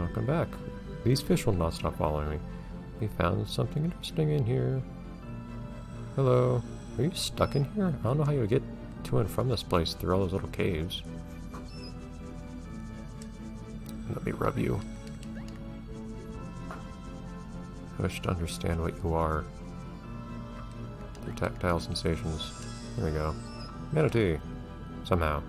not come back. These fish will not stop following me. We found something interesting in here. Hello. Are you stuck in here? I don't know how you would get to and from this place through all those little caves. Let me rub you. I wish to understand what you are. Your tactile sensations. There we go. Manatee. Somehow.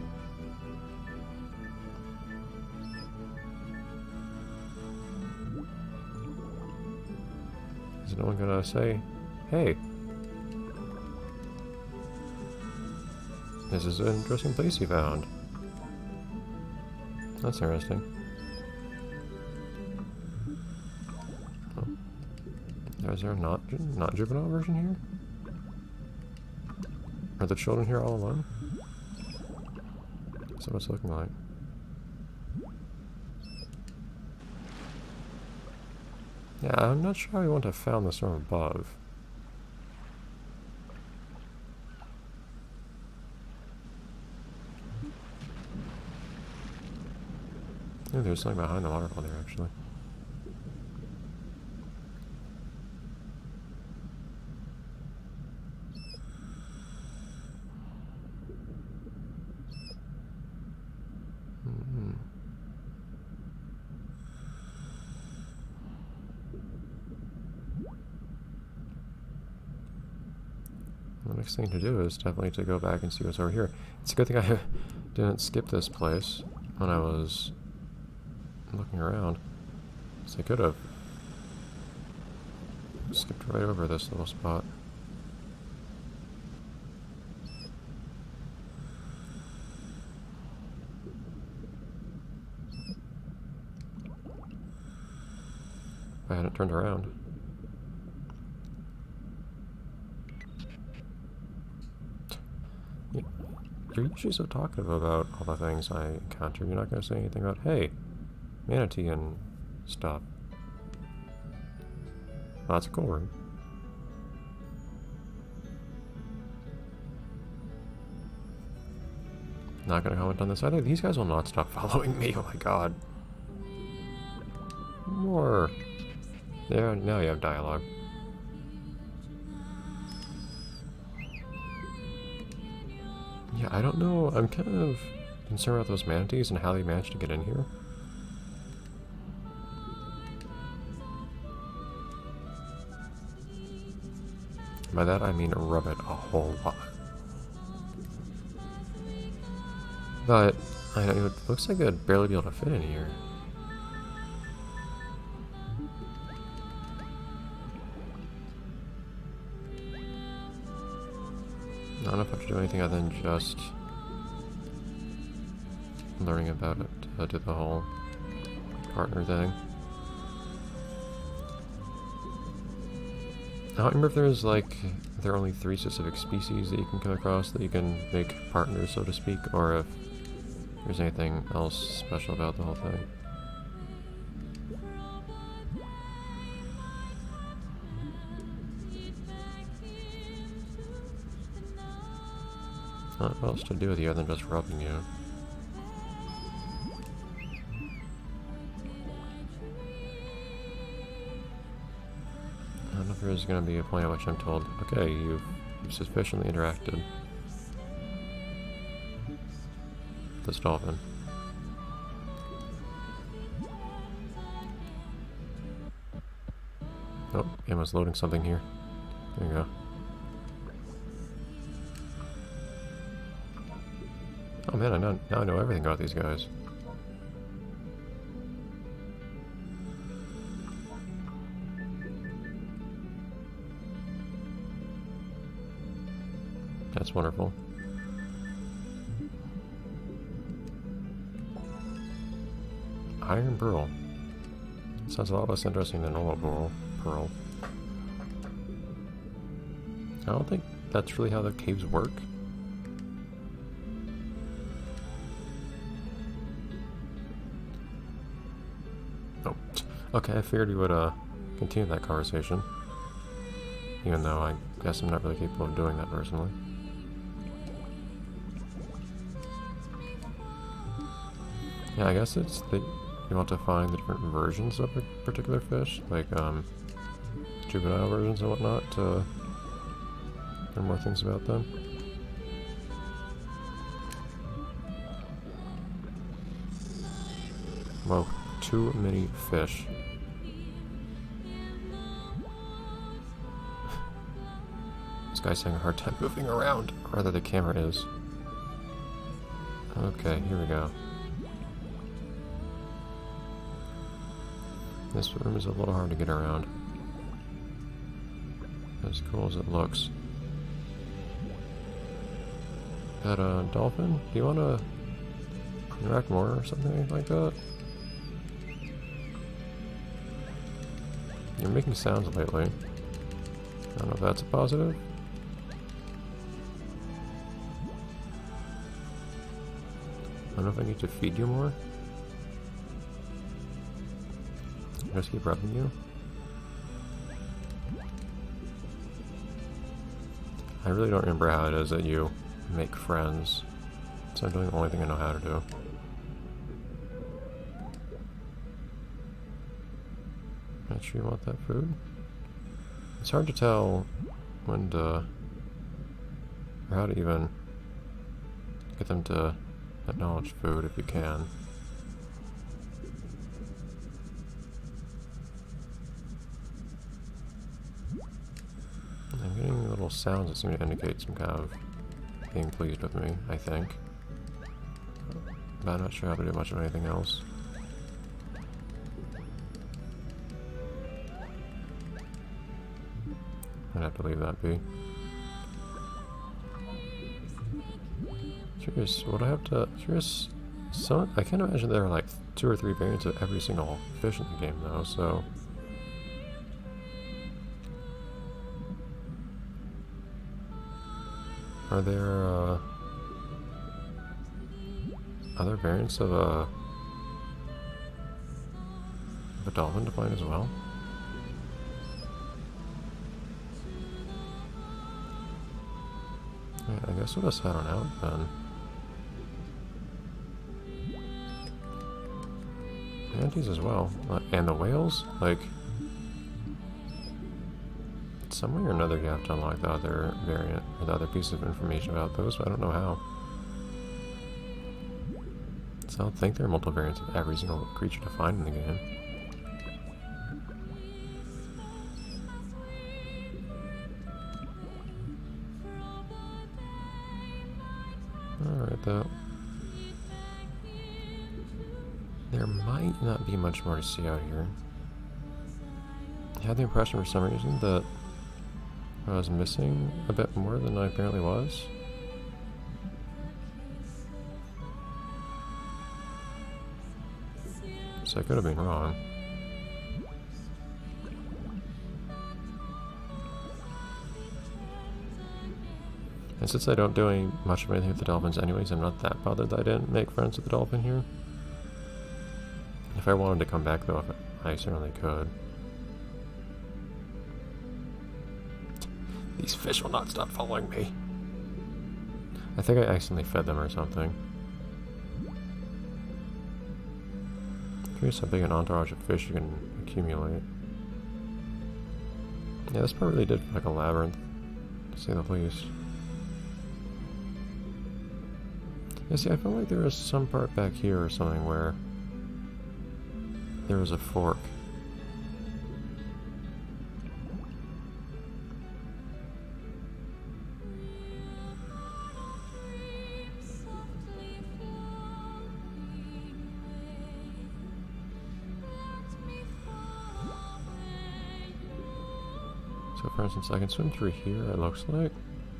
Is no one gonna say, hey, this is an interesting place you found. That's interesting. Oh. Is there a not juvenile version here? Are the children here all alone? That's what it's looking like. Yeah, I'm not sure how we want to have found this from above. Yeah, there's something behind the waterfall there, actually. The next thing to do is definitely to go back and see what's over here. It's a good thing I didn't skip this place when I was looking around. So I could have skipped right over this little spot. If I hadn't turned around. You're usually so talkative about all the things I encounter. You're not going to say anything about, hey, manatee and stuff. Well, that's a cool room. Not going to comment on this either. These guys will not stop following me. Oh my god. More. There, now you have dialogue. Yeah, I don't know. I'm kind of concerned about those manatees and how they managed to get in here. By that I mean rub it a whole lot. But I know it looks like they'd barely be able to fit in here. I don't know if I have to do anything other than just learning about it to do the whole partner thing. I don't remember if there's like, there are only 3 specific species that you can come across that you can make partners, so to speak, or if there's anything else special about the whole thing. Not what else to do with you other than just rubbing you. I don't know if there's going to be a point at which I'm told, okay, you've sufficiently interacted with this dolphin. Oh, Emma's loading something here. There you go. Oh man, now I know everything about these guys. That's wonderful. Iron Pearl. Sounds a lot less interesting than normal pearl. I don't think that's really how the caves work. Okay, I figured we would continue that conversation, even though I guess I'm not really capable of doing that personally. Yeah, I guess it's the you want to find the different versions of a particular fish, like juvenile versions and whatnot, to learn more things about them. Whoa, too many fish. This guy's having a hard time moving around, or rather the camera is. Okay, here we go. This room is a little hard to get around. As cool as it looks. That dolphin, do you want to interact more or something like that? You're making sounds lately. I don't know if that's a positive. I don't know if I need to feed you more. Just keep rubbing you. I really don't remember how it is that you make friends. So I'm doing the only thing I know how to do. Not sure you want that food? It's hard to tell when to, or how to even get them to acknowledge food if you can. I'm getting little sounds that seem to indicate some kind of being pleased with me, I think. But I'm not sure how to do much of anything else. I'd have to leave that be. Curious, would I have to... Curious... I can't imagine there are like 2 or 3 variants of every single fish in the game though, so... Are there, other variants of a dolphin to find as well? Yeah, I guess we'll just head on out then. Manatees as well. And the whales? Like... Some way or another you have to unlock the other variant, or the other piece of information about those, but I don't know how. So I don't think there are multiple variants of every single creature to find in the game. Alright though. There might not be much more to see out here. I had the impression for some reason that I was missing a bit more than I apparently was. So I could have been wrong. And since I don't do much of anything with the dolphins anyways, I'm not that bothered that I didn't make friends with the dolphin here. If I wanted to come back though, I certainly could. These fish will not stop following me. I think I accidentally fed them or something. Curious how big an entourage of fish you can accumulate. Yeah, this part really did feel like a labyrinth, to say the least. Yeah, see, I felt like there was some part back here or something where there was a fork. So for instance, I can swim through here, it looks like.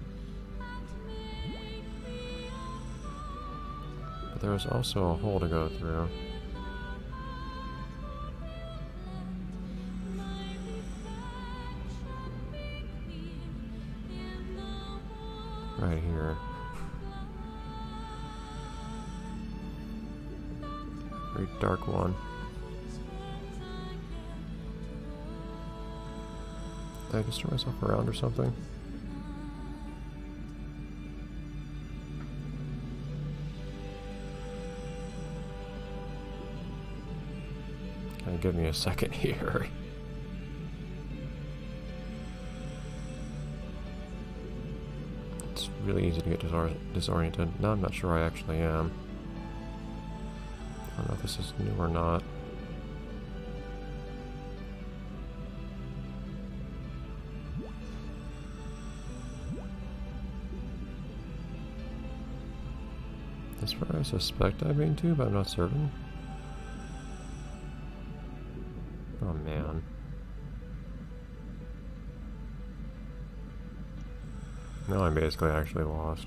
But there was also a hole to go through. Right here. Very dark one. Did I just turn myself around or something? Give me a second here. It's really easy to get disoriented. Now I'm not sure I actually am. I don't know if this is new or not. That's where I suspect I've been to, but I'm not certain. Oh man. Now I'm basically actually lost.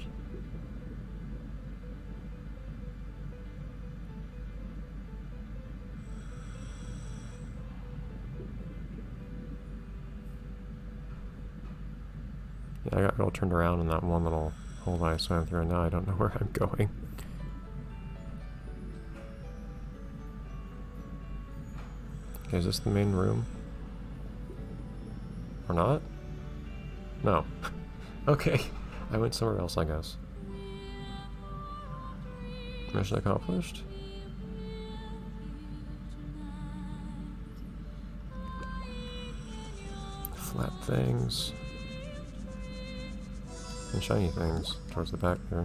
Yeah, I got all turned around in that one little hole that I swam through, and now I don't know where I'm going. Okay, is this the main room? Or not? No. Okay, I went somewhere else, I guess. Mission accomplished? Flat things. And shiny things towards the back there.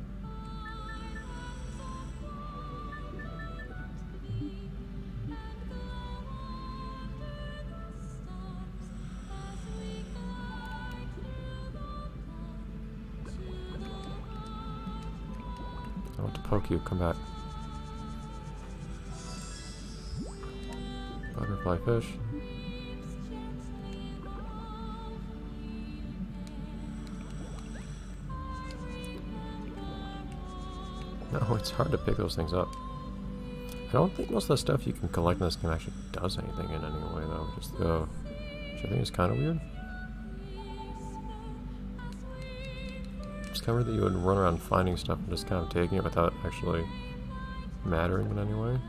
I want to poke you, come back. Butterfly fish. No, it's hard to pick those things up. I don't think most of the stuff you can collect in this game actually does anything in any way, though. Just which I think is kind of weird. Discovered that you would run around finding stuff and just kind of taking it without actually mattering in any way.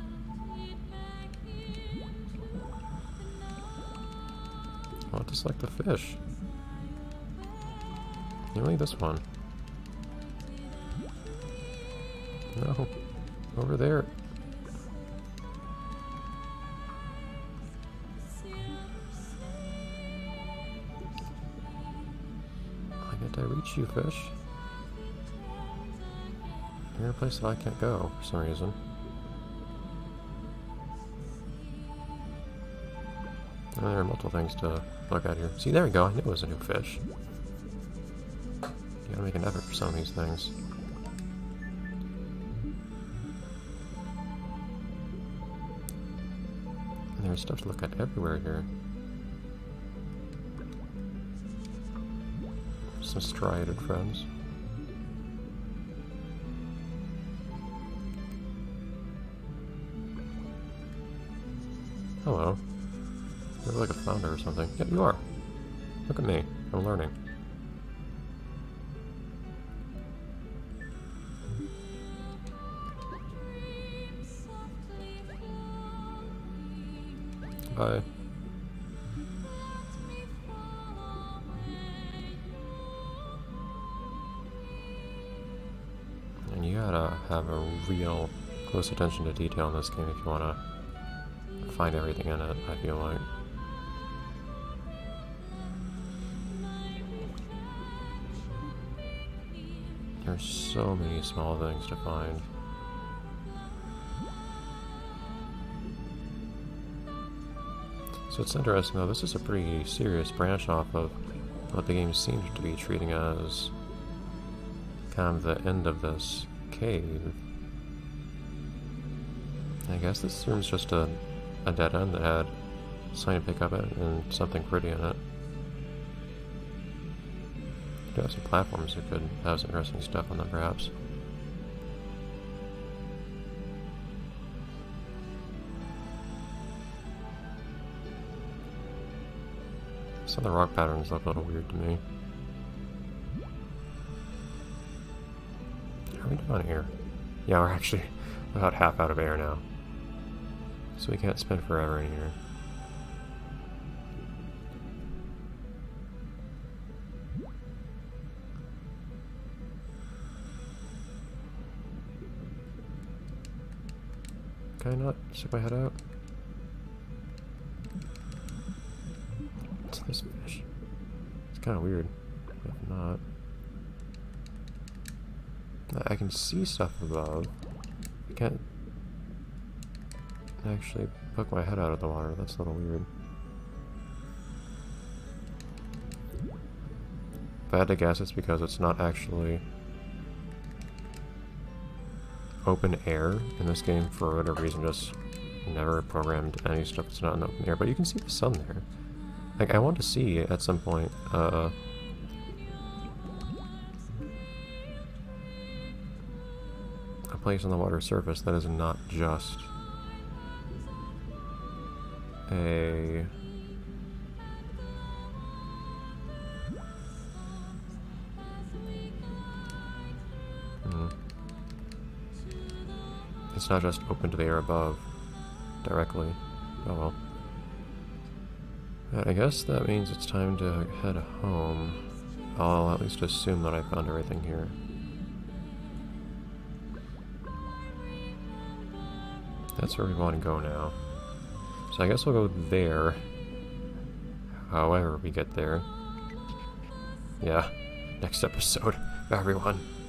I want to select the fish. Only this one. No, over there. Why can't I reach you, fish? You're in a place that I can't go for some reason. Oh, there are multiple things to look at here. See, there we go. I knew it was a new fish. You gotta make an effort for some of these things. And there's stuff to look at everywhere here. Some striated friends. Hello. You look like a flounder or something. Yeah, you are. Look at me. I'm learning. Bye. And you gotta have a real close attention to detail in this game if you wanna find everything in it, I feel like. There's so many small things to find. So it's interesting though, this is a pretty serious branch off of what the game seems to be treating as kind of the end of this cave. I guess this room's just a dead end that had something to pick up it and something pretty in it. Could have some platforms that could have some interesting stuff on them, perhaps. Some of the rock patterns look a little weird to me. How are we doing here? Yeah, we're actually about half out of air now. So we can't spend forever in here. Can I not stick my head out? that, this fish. It's kind of weird. If not. I can see stuff above. I can't actually poke my head out of the water. That's a little weird. If I had to guess, it's because it's not actually open air in this game for whatever reason. Just never programmed any stuff that's not in open air. But you can see the sun there. Like, I want to see at some point a place on the water surface that is not just a it's not just open to the air above directly. Oh well. I guess that means it's time to head home. I'll at least assume that I found everything here. That's where we want to go now. So I guess we'll go there. However we get there. Yeah, next episode. Bye everyone.